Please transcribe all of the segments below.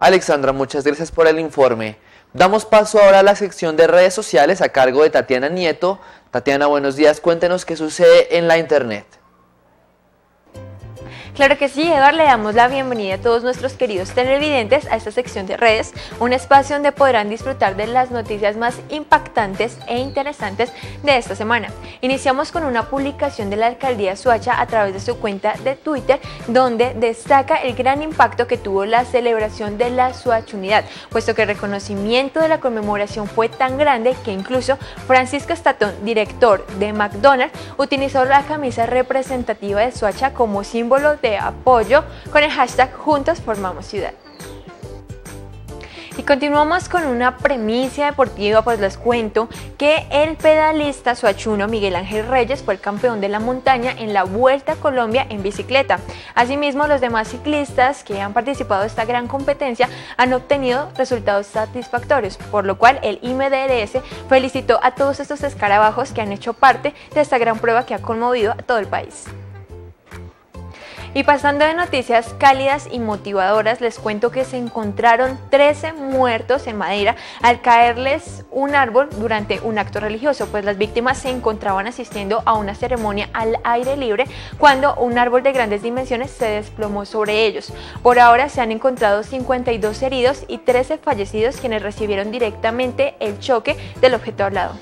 Alexandra, muchas gracias por el informe. Damos paso ahora a la sección de redes sociales a cargo de Tatiana Nieto. Tatiana, buenos días, cuéntenos qué sucede en la internet. Claro que sí, Eduardo, le damos la bienvenida a todos nuestros queridos televidentes a esta sección de redes, un espacio donde podrán disfrutar de las noticias más impactantes e interesantes de esta semana. Iniciamos con una publicación de la Alcaldía de Soacha a través de su cuenta de Twitter, donde destaca el gran impacto que tuvo la celebración de la Soachunidad, puesto que el reconocimiento de la conmemoración fue tan grande que incluso Francisco Estatón, director de McDonald's, utilizó la camisa representativa de Soacha como símbolo de apoyo con el hashtag Juntos Formamos Ciudad. Y continuamos con una primicia deportiva, pues les cuento que el pedalista soachuno Miguel Ángel Reyes fue el campeón de la montaña en la Vuelta a Colombia en bicicleta. Asimismo, los demás ciclistas que han participado de esta gran competencia han obtenido resultados satisfactorios, por lo cual el IMDRS felicitó a todos estos escarabajos que han hecho parte de esta gran prueba que ha conmovido a todo el país. Y pasando de noticias cálidas y motivadoras, les cuento que se encontraron 13 muertos en Madera al caerles un árbol durante un acto religioso, pues las víctimas se encontraban asistiendo a una ceremonia al aire libre cuando un árbol de grandes dimensiones se desplomó sobre ellos. Por ahora se han encontrado 52 heridos y 13 fallecidos quienes recibieron directamente el choque del objeto hablado.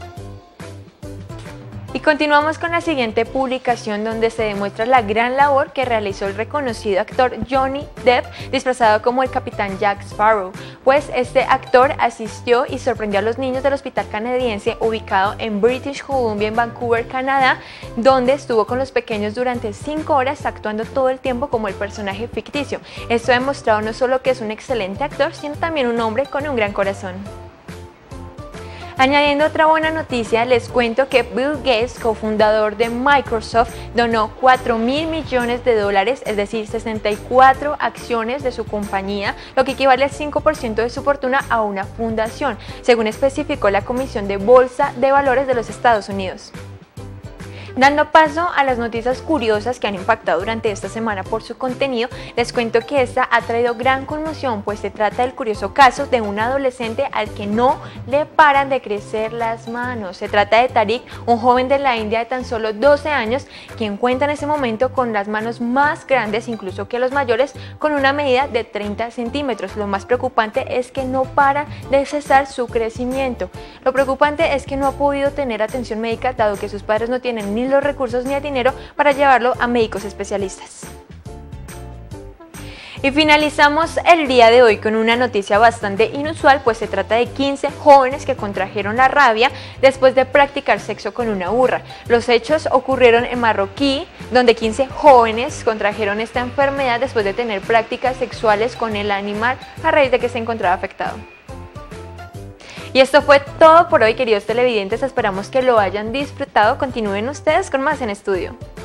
Y continuamos con la siguiente publicación donde se demuestra la gran labor que realizó el reconocido actor Johnny Depp disfrazado como el capitán Jack Sparrow, pues este actor asistió y sorprendió a los niños del hospital canadiense ubicado en British Columbia en Vancouver, Canadá, donde estuvo con los pequeños durante 5 horas actuando todo el tiempo como el personaje ficticio. Esto ha demostrado no solo que es un excelente actor, sino también un hombre con un gran corazón. Añadiendo otra buena noticia, les cuento que Bill Gates, cofundador de Microsoft, donó $4.000 millones, es decir, 64 acciones de su compañía, lo que equivale al 5% de su fortuna a una fundación, según especificó la Comisión de Bolsa de Valores de los Estados Unidos. Dando paso a las noticias curiosas que han impactado durante esta semana por su contenido, les cuento que esta ha traído gran conmoción, pues se trata del curioso caso de un adolescente al que no le paran de crecer las manos. Se trata de Tariq, un joven de la India de tan solo 12 años, quien cuenta en ese momento con las manos más grandes incluso que los mayores, con una medida de 30 centímetros. Lo más preocupante es que no para de cesar su crecimiento. Lo preocupante es que no ha podido tener atención médica dado que sus padres no tienen ni los recursos ni el dinero para llevarlo a médicos especialistas. Y finalizamos el día de hoy con una noticia bastante inusual, pues se trata de 15 jóvenes que contrajeron la rabia después de practicar sexo con una burra. Los hechos ocurrieron en Marroquí, donde 15 jóvenes contrajeron esta enfermedad después de tener prácticas sexuales con el animal a raíz de que se encontraba afectado. Y esto fue todo por hoy, queridos televidentes, esperamos que lo hayan disfrutado. Continúen ustedes con más en estudio.